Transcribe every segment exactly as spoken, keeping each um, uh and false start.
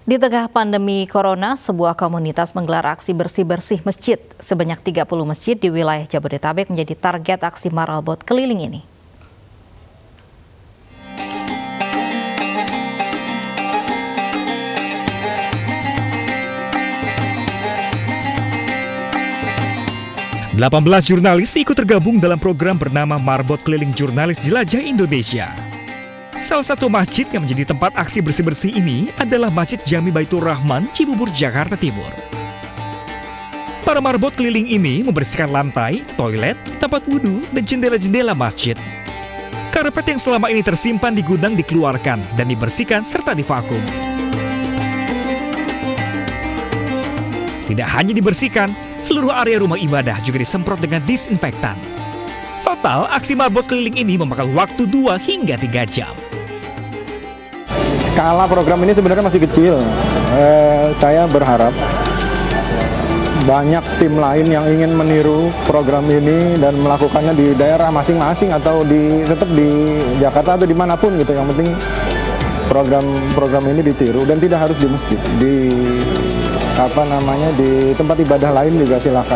Di tengah pandemi corona, sebuah komunitas menggelar aksi bersih-bersih masjid. Sebanyak tiga puluh masjid di wilayah Jabodetabek menjadi target aksi marabot keliling ini. delapan belas jurnalis ikut tergabung dalam program bernama Marbot Keliling Jurnalis Jelajah Indonesia. Salah satu masjid yang menjadi tempat aksi bersih-bersih ini adalah Masjid Jami Baitur Rahman, Cibubur, Jakarta Timur. Para marbot keliling ini membersihkan lantai, toilet, tempat wudhu, dan jendela-jendela masjid. Karpet yang selama ini tersimpan di gudang dikeluarkan dan dibersihkan serta divakum. Tidak hanya dibersihkan, seluruh area rumah ibadah juga disemprot dengan disinfektan. Total, aksi marbot keliling ini memakan waktu dua hingga tiga jam. Skala program ini sebenarnya masih kecil. Eh, saya berharap banyak tim lain yang ingin meniru program ini dan melakukannya di daerah masing-masing atau di tetap di Jakarta atau dimanapun gitu. Yang penting program-program ini ditiru dan tidak harus di masjid, di apa namanya di tempat ibadah lain juga silakan.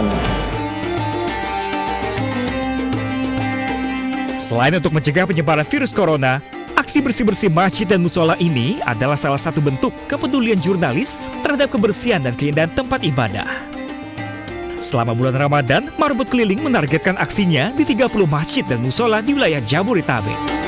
Selain untuk mencegah penyebaran virus corona, aksi bersih-bersih masjid dan musola ini adalah salah satu bentuk kepedulian jurnalis terhadap kebersihan dan keindahan tempat ibadah. Selama bulan Ramadan, Marbot Keliling menargetkan aksinya di tiga puluh masjid dan musola di wilayah Jabodetabek.